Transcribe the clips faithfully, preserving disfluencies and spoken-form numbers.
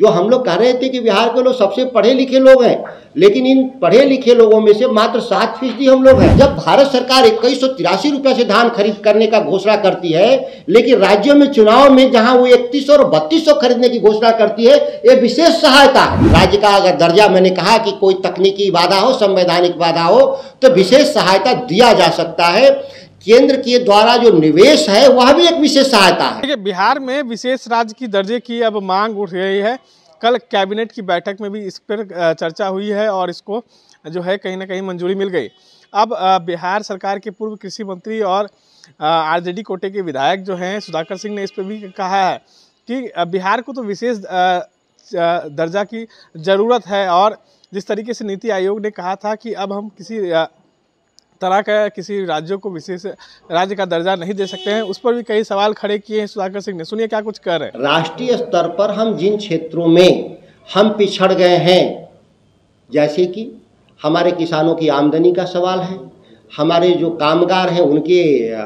जो हम लोग कह रहे थे कि बिहार के लोग सबसे पढ़े लिखे लोग हैं, लेकिन इन पढ़े लिखे लोगों में से मात्र सात फीसदी हम लोग हैं। जब भारत सरकार इक्कीस सौ तिरासी रुपये से धान खरीद करने का घोषणा करती है, लेकिन राज्यों में चुनाव में जहां वो इकतीस सौ और बत्तीस सौ खरीदने की घोषणा करती है, ये विशेष सहायता है। राज्य का अगर दर्जा, मैंने कहा कि कोई तकनीकी बाधा हो, संवैधानिक बाधा हो, तो विशेष सहायता दिया जा सकता है। केंद्र के द्वारा जो निवेश है वह भी एक विशेष सहायता है। देखिए, बिहार में विशेष राज्य की दर्जे की अब मांग उठ रही है। कल कैबिनेट की बैठक में भी इस पर चर्चा हुई है और इसको जो है कहीं ना कहीं मंजूरी मिल गई। अब बिहार सरकार के पूर्व कृषि मंत्री और आरजेडी कोटे के विधायक जो हैं सुधाकर सिंह ने इस पर भी कहा है कि बिहार को तो विशेष दर्जा की ज़रूरत है, और जिस तरीके से नीति आयोग ने कहा था कि अब हम किसी तरह का किसी राज्यों को विशेष राज्य का दर्जा नहीं दे सकते हैं, उस पर भी कई सवाल खड़े किए हैं सुधाकर सिंह ने। सुनिए क्या कुछ कह रहे हैं। राष्ट्रीय स्तर पर हम जिन क्षेत्रों में हम पिछड़ गए हैं, जैसे कि हमारे किसानों की आमदनी का सवाल है, हमारे जो कामगार हैं उनके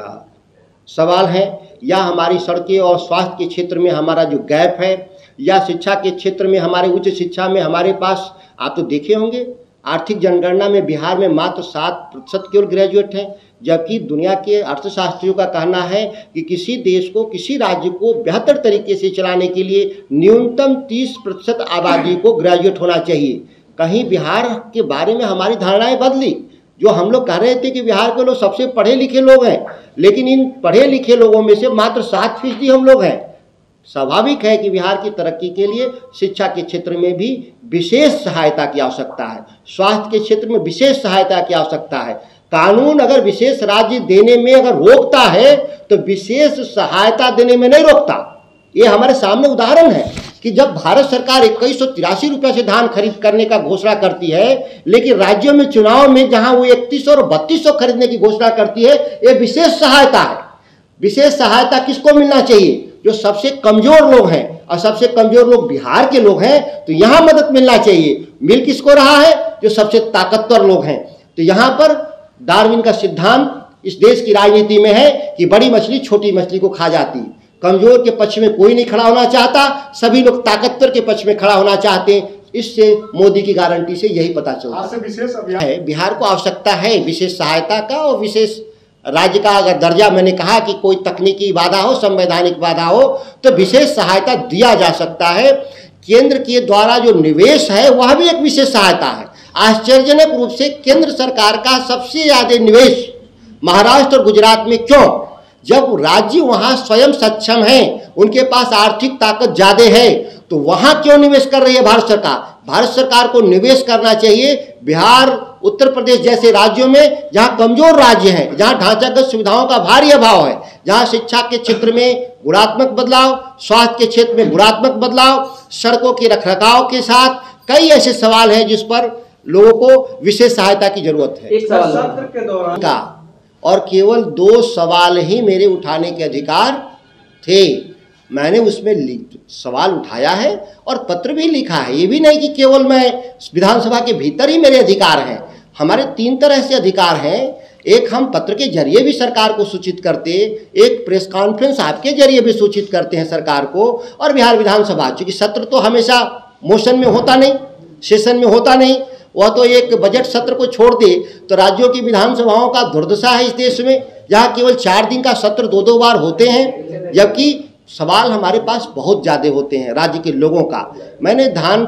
सवाल हैं, या हमारी सड़कें और स्वास्थ्य के क्षेत्र में हमारा जो गैप है, या शिक्षा के क्षेत्र में हमारे उच्च शिक्षा में हमारे पास, आप तो देखे होंगे आर्थिक जनगणना में बिहार में मात्र सात प्रतिशत केवल ग्रेजुएट हैं, जबकि दुनिया के अर्थशास्त्रियों का कहना है कि किसी देश को, किसी राज्य को बेहतर तरीके से चलाने के लिए न्यूनतम तीस प्रतिशत आबादी को ग्रेजुएट होना चाहिए। कहीं बिहार के बारे में हमारी धारणाएं बदली। जो हम लोग कह रहे थे कि बिहार के लोग सबसे पढ़े लिखे लोग हैं, लेकिन इन पढ़े लिखे लोगों में से मात्र सात फीसदी हम लोग हैं। स्वाभाविक है कि बिहार की तरक्की के लिए शिक्षा के क्षेत्र में भी विशेष सहायता की आवश्यकता है, स्वास्थ्य के क्षेत्र में विशेष सहायता की आवश्यकता है। कानून अगर विशेष राज्य देने में अगर रोकता है तो विशेष सहायता देने में नहीं रोकता। ये हमारे सामने उदाहरण है कि जब भारत सरकार इक्कीस सौ तिरासी रुपये से धान खरीद करने का घोषणा करती है, लेकिन राज्यों में चुनाव में जहां वो इकतीस सौ और बत्तीस सौ खरीदने की घोषणा करती है, ये विशेष सहायता है। विशेष सहायता किसको मिलना चाहिए? जो सबसे कमजोर लोग हैं, और सबसे कमजोर लोग बिहार के लोग हैं, तो यहाँ मदद मिलना चाहिए। मिल किसको रहा है? जो सबसे ताकतवर लोग हैं। तो यहाँ पर डार्विन का सिद्धांत इस देश की राजनीति में है कि बड़ी मछली छोटी मछली को खा जाती है। कमजोर के पक्ष में कोई नहीं खड़ा होना चाहता, सभी लोग ताकतवर के पक्ष में खड़ा होना चाहते हैं। इससे मोदी की गारंटी से यही पता चलता है। विशेष अभियान है, बिहार को आवश्यकता है विशेष सहायता का, और विशेष राज्य का अगर दर्जा, मैंने कहा कि कोई तकनीकी बाधा हो, संवैधानिक बाधा हो, तो विशेष सहायता दिया जा सकता है। केंद्र के द्वारा जो निवेश है वह भी एक विशेष सहायता है। आश्चर्यजनक रूप से केंद्र सरकार का सबसे ज्यादा निवेश महाराष्ट्र और गुजरात में क्यों? जब राज्य वहां स्वयं सक्षम है, उनके पास आर्थिक ताकत ज्यादा है, तो वहां क्यों निवेश कर रही है भारत सरकार? भारत सरकार को निवेश करना चाहिए बिहार, उत्तर प्रदेश जैसे राज्यों में जहां कमजोर राज्य हैं, जहां ढांचागत सुविधाओं का भारी अभाव है, जहां शिक्षा के क्षेत्र में गुणात्मक बदलाव, स्वास्थ्य के क्षेत्र में गुणात्मक बदलाव, सड़कों के रखरखाव के साथ कई ऐसे सवाल हैं जिस पर लोगों को विशेष सहायता की जरूरत है। एक सवाल सत्र के दौरान का, और केवल दो सवाल ही मेरे उठाने के अधिकार थे। मैंने उसमें सवाल उठाया है और पत्र भी लिखा है। ये भी नहीं कि केवल मैं विधानसभा के भीतर ही मेरे अधिकार हैं। हमारे तीन तरह से अधिकार हैं। एक, हम पत्र के जरिए भी सरकार को सूचित करते, एक प्रेस कॉन्फ्रेंस आपके जरिए भी सूचित करते हैं सरकार को। और बिहार विधानसभा, चूंकि सत्र तो हमेशा मोशन में होता नहीं, सेशन में होता नहीं, वह तो एक बजट सत्र को छोड़ दे तो राज्यों की विधानसभाओं का दुर्दशा है इस देश में, जहाँ केवल चार दिन का सत्र दो दो बार होते हैं, जबकि सवाल हमारे पास बहुत ज़्यादा होते हैं राज्य के लोगों का। मैंने धान,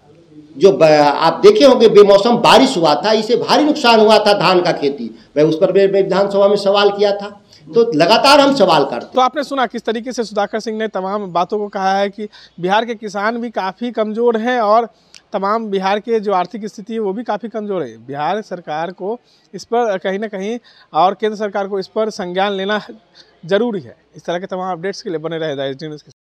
जो आप देखे होंगे बेमौसम बारिश हुआ था, इससे भारी नुकसान हुआ था धान का खेती, मैं उस पर मैं विधानसभा में सवाल किया था। तो लगातार हम सवाल करते। तो आपने सुना किस तरीके से सुधाकर सिंह ने तमाम बातों को कहा है कि बिहार के किसान भी काफ़ी कमज़ोर हैं और तमाम बिहार के जो आर्थिक स्थिति है वो भी काफ़ी कमज़ोर है। बिहार सरकार को इस पर कहीं ना कहीं, और केंद्र सरकार को इस पर संज्ञान लेना जरूरी है। इस तरह के तमाम अपडेट्स के लिए बने रहे न्यूज़ के